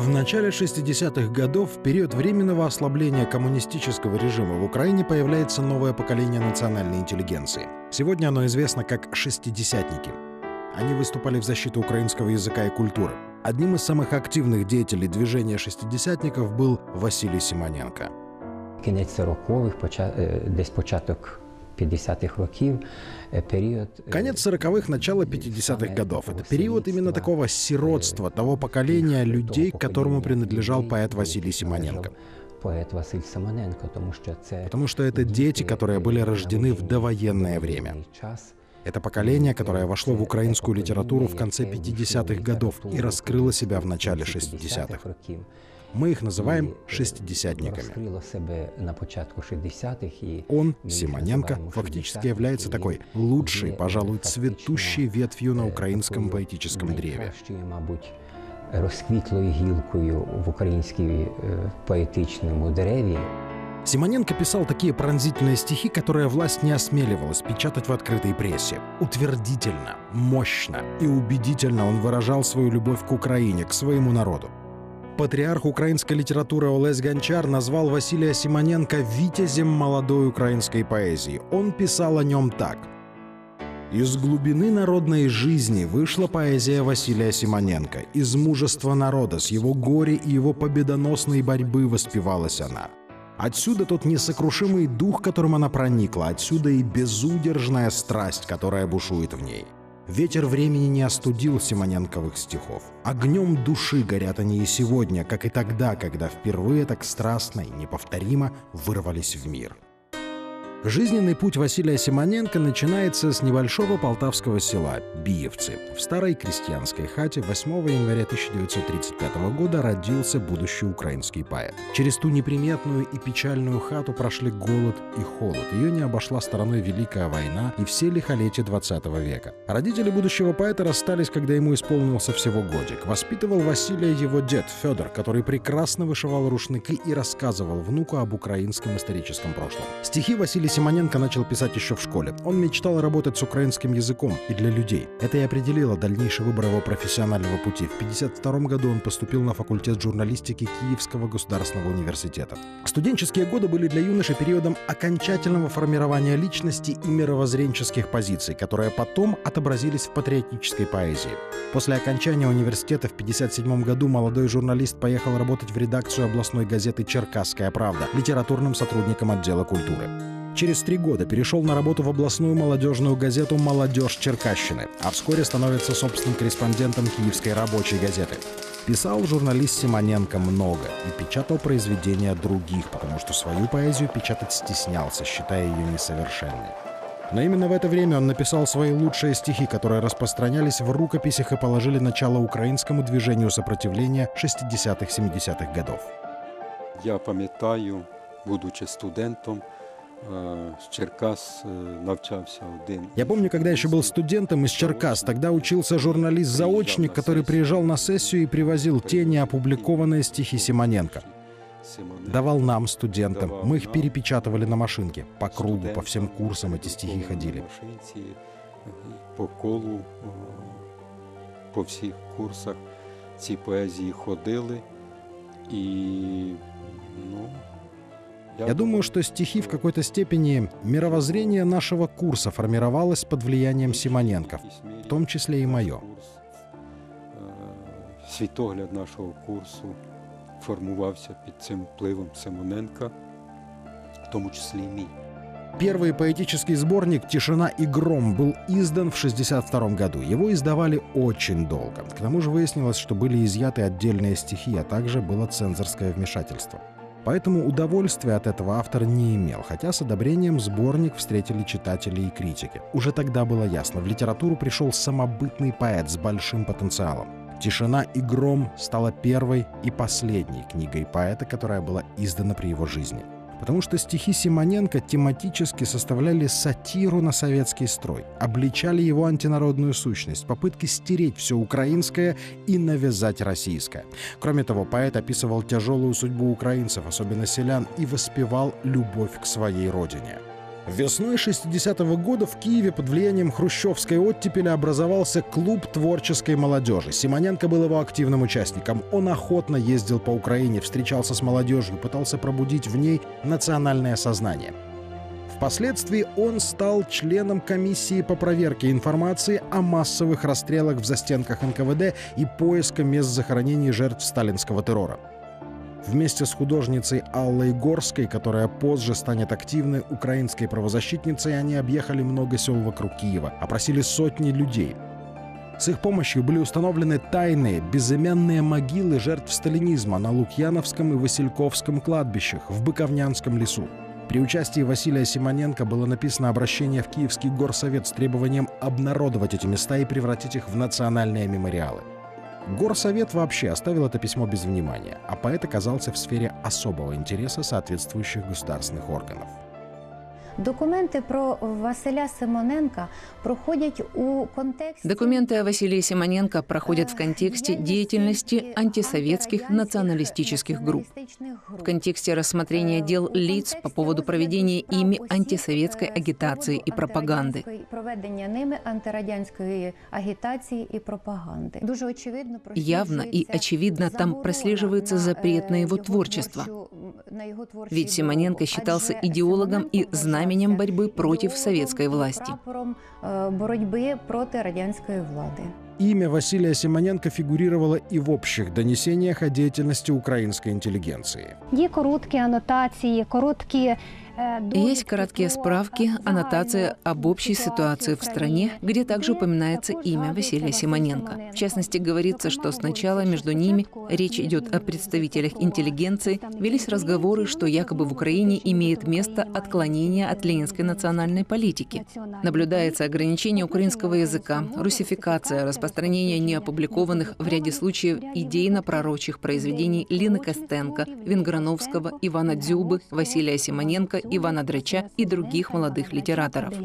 В начале 60-х годов, в период временного ослабления коммунистического режима, в Украине появляется новое поколение национальной интеллигенции. Сегодня оно известно как «шестидесятники». Они выступали в защиту украинского языка и культуры. Одним из самых активных деятелей движения шестидесятников был Василий Симоненко. Кінець 40-х, десь початок 50-х років, период... Конец 40-х, начало 50-х годов. Это период именно такого сиротства, того поколения людей, к которому принадлежал поэт Василий Симоненко. Поэт Василь Симоненко, потому что это дети, которые были рождены в довоенное время. Это поколение, которое вошло в украинскую литературу в конце 50-х годов и раскрыло себя в начале 60-х. Мы их называем шестидесятниками. Он, Симоненко, фактически является такой лучшей, пожалуй, цветущей ветвью на украинском поэтическом древе. Розквітлою гілкою в українській поетичному дереві. Симоненко писал такие пронзительные стихи, которые власть не осмеливалась печатать в открытой прессе. Утвердительно, мощно и убедительно он выражал свою любовь к Украине, к своему народу. Патриарх украинской литературы Олесь Гончар назвал Василия Симоненко «витязем молодой украинской поэзии». Он писал о нем так. «Из глубины народной жизни вышла поэзия Василия Симоненко. Из мужества народа, с его горя и его победоносной борьбы воспевалась она. Отсюда тот несокрушимый дух, которым она проникла, отсюда и безудержная страсть, которая бушует в ней. Ветер времени не остудил Симоненковых стихов. Огнем души горят они и сегодня, как и тогда, когда впервые так страстно и неповторимо вырвались в мир». Жизненный путь Василия Симоненко начинается с небольшого полтавского села Биевцы. В старой крестьянской хате 8 января 1935 года родился будущий украинский поэт. Через ту неприметную и печальную хату прошли голод и холод. Ее не обошла стороной Великая война и все лихолетия 20 века. Родители будущего поэта расстались, когда ему исполнился всего годик. Воспитывал Василия его дед Федор, который прекрасно вышивал рушники и рассказывал внуку об украинском историческом прошлом. Стихи Василий Симоненко начал писать еще в школе. Он мечтал работать с украинским языком и для людей. Это и определило дальнейший выбор его профессионального пути. В 1952 году он поступил на факультет журналистики Киевского государственного университета. Студенческие годы были для юноши периодом окончательного формирования личности и мировоззренческих позиций, которые потом отобразились в патриотической поэзии. После окончания университета в 1957 году молодой журналист поехал работать в редакцию областной газеты «Черкасская правда» литературным сотрудником отдела культуры. Через 3 года перешел на работу в областную молодежную газету «Молодежь Черкащины», а вскоре становится собственным корреспондентом Киевской рабочей газеты. Писал журналист Симоненко много и печатал произведения других, потому что свою поэзию печатать стеснялся, считая ее несовершенной. Но именно в это время он написал свои лучшие стихи, которые распространялись в рукописях и положили начало украинскому движению сопротивления 60-70-х годов. Я пам'ятаю, будучи студентом, Я помню, когда еще был студентом из Черкас, тогда учился журналист-заочник, который приезжал на сессию и привозил те неопубликованные стихи Симоненко. Давал нам, студентам. Мы их перепечатывали на машинке. По кругу, по всем курсам эти стихи ходили. По колу, по всіх курсах ці поезії ходили. И, Я думаю, что стихи в какой-то степени мировоззрение нашего курса формировалось под влиянием Симоненко, в том числе и мое. Світогляд нашого курсу формувався під цим впливом Симоненка, в тому числі і мій. Первый поэтический сборник «Тишина и гром» был издан в 1962 году. Его издавали очень долго. К тому же выяснилось, что были изъяты отдельные стихи, а также было цензорское вмешательство. Поэтому удовольствия от этого автор не имел, хотя с одобрением сборник встретили читатели и критики. Уже тогда было ясно, в литературу пришел самобытный поэт с большим потенциалом. «Тишина и гром» стала первой и последней книгой поэта, которая была издана при его жизни. Потому что стихи Симоненко тематически составляли сатиру на советский строй, обличали его антинародную сущность, попытки стереть все украинское и навязать российское. Кроме того, поэт описывал тяжелую судьбу украинцев, особенно селян, и воспевал любовь к своей родине. Весной 60-го года в Киеве под влиянием хрущевской оттепели образовался клуб творческой молодежи. Симоненко был его активным участником. Он охотно ездил по Украине, встречался с молодежью, пытался пробудить в ней национальное сознание. Впоследствии он стал членом комиссии по проверке информации о массовых расстрелах в застенках НКВД и поиска мест захоронений жертв сталинского террора. Вместе с художницей Аллой Горской, которая позже станет активной украинской правозащитницей, они объехали много сел вокруг Киева, опросили сотни людей. С их помощью были установлены тайные, безымянные могилы жертв сталинизма на Лукьяновском и Васильковском кладбищах, в Быковнянском лесу. При участии Василия Симоненко было написано обращение в Киевский горсовет с требованием обнародовать эти места и превратить их в национальные мемориалы. Горсовет вообще оставил это письмо без внимания, а поэт оказался в сфере особого интереса соответствующих государственных органов. Документы про Василя Симоненка проходят у контексте... Документы о Василии Симоненко проходят в контексте деятельности антисоветских националистических групп, в контексте рассмотрения дел лиц по поводу проведения ими антисоветской агитации и пропаганды. Проведення ними антирадянської агитации и пропаганды. Явно и очевидно там прослеживается запрет на его творчество. Ведь Симоненко считался идеологом и знаменем борьбы против советской власти. Борьбы против радянской власти. Имя Василия Симоненко фигурировало и в общих донесениях о деятельности украинской интеллигенции. Есть короткие аннотации, короткие... Есть короткие справки, аннотация об общей ситуации в стране, где также упоминается имя Василия Симоненко. В частности, говорится, что сначала между ними, речь идет о представителях интеллигенции, велись разговоры, что якобы в Украине имеет место отклонение от ленинской национальной политики. Наблюдается ограничение украинского языка, русификация, распространение неопубликованных в ряде случаев идейно-пророчьих произведений Лины Костенко, Венграновского, Ивана Дзюбы, Василия Симоненко, Ивана Драча и других молодых литераторов.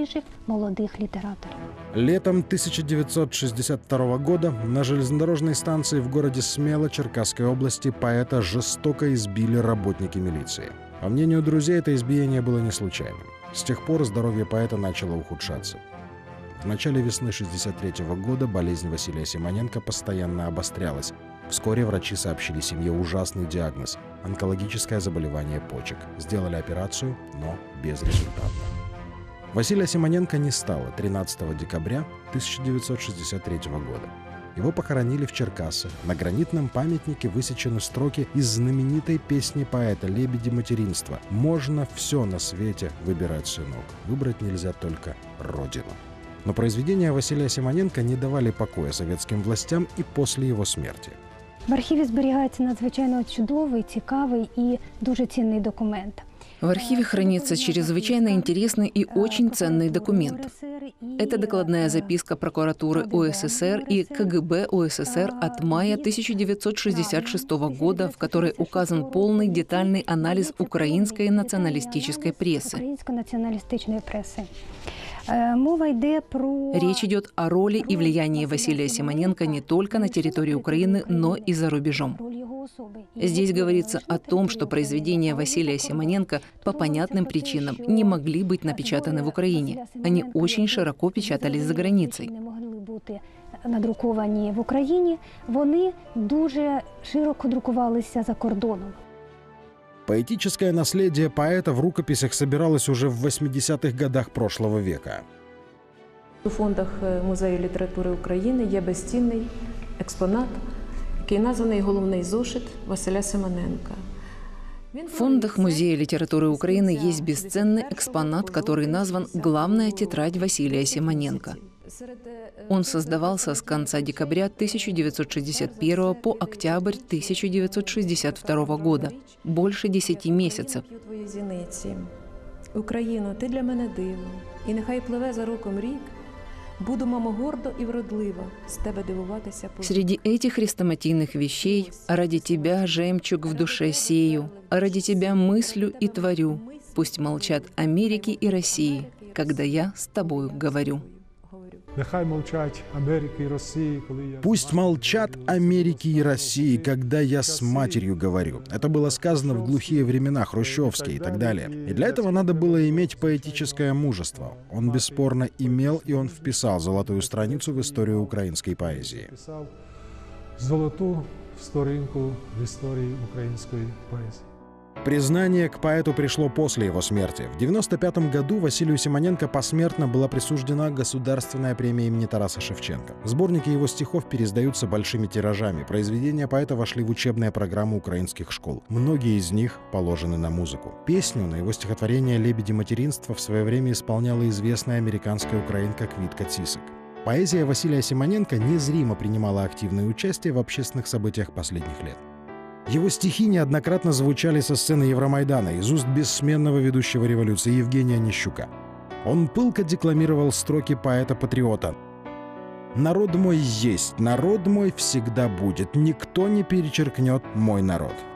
Летом 1962 года на железнодорожной станции в городе Смело Черкасской области поэта жестоко избили работники милиции. По мнению друзей, это избиение было не случайным. С тех пор здоровье поэта начало ухудшаться. В начале весны 1963 года болезнь Василия Симоненко постоянно обострялась. Вскоре врачи сообщили семье ужасный диагноз – онкологическое заболевание почек. Сделали операцию, но безрезультатно. Василия Симоненко не стало 13 декабря 1963 года. Его похоронили в Черкасах. На гранитном памятнике высечены строки из знаменитой песни поэта «Лебеди материнства». «Можно все на свете выбирать, сынок. Выбрать нельзя только родину». Но произведения Василия Симоненко не давали покоя советским властям и после его смерти. В архіві зберігається надзвичайно чудовий, цікавий і дуже цінний документ. В архиве хранится чрезвычайно интересный и очень ценный документ. Это докладная записка прокуратуры УССР и КГБ УССР от мая 1966 года, в которой указан полный детальный анализ украинской националистической прессы. Речь идет о роли и влиянии Василия Симоненко не только на территории Украины, но и за рубежом. Здесь говорится о том, что произведения Василия Симоненко по понятным причинам не могли быть напечатаны в Украине. Они очень широко печатались за границей. Надруковані в Україні, вони дуже широко друкувалися за кордоном. Поэтическое наследие поэта в рукописях собиралось уже в 80-х годах прошлого века. У фондах Музею літератури України є безцінний експонат, який названий «Головний зошит» Василя Симоненка. В фондах Музея литературы Украины есть бесценный экспонат, который назван «Главная тетрадь Василия Симоненко». Он создавался с конца декабря 1961 по октябрь 1962 года. Больше 10 месяцев. Україно, ти для мене диво, і нехай пливе за роком рік, буду, мамо, гордо і вродлива з тебе дивуватися. Среди этих хрестоматийных вещей ради тебя жемчуг в душе сею, ради тебя мыслю и творю, пусть молчат Америки и России, когда я с тобою говорю. Пусть молчат Америки и России, когда я с матерью говорю. Это было сказано в глухие времена, хрущевские и так далее. И для этого надо было иметь поэтическое мужество. Он бесспорно имел, и он вписал золотую страницу в историю украинской поэзии. Золотую сторінку в истории украинской поэзии. Признание к поэту пришло после его смерти. В 1995 году Василию Симоненко посмертно была присуждена Государственная премия имени Тараса Шевченко. Сборники его стихов переиздаются большими тиражами. Произведения поэта вошли в учебные программы украинских школ. Многие из них положены на музыку. Песню на его стихотворение «Лебеди материнства» в свое время исполняла известная американская украинка Квитка Цисик. Поэзия Василия Симоненко незримо принимала активное участие в общественных событиях последних лет. Его стихи неоднократно звучали со сцены Евромайдана из уст бессменного ведущего революции Евгения Онищука. Он пылко декламировал строки поэта-патриота: «Народ мой есть, народ мой всегда будет, никто не перечеркнет мой народ».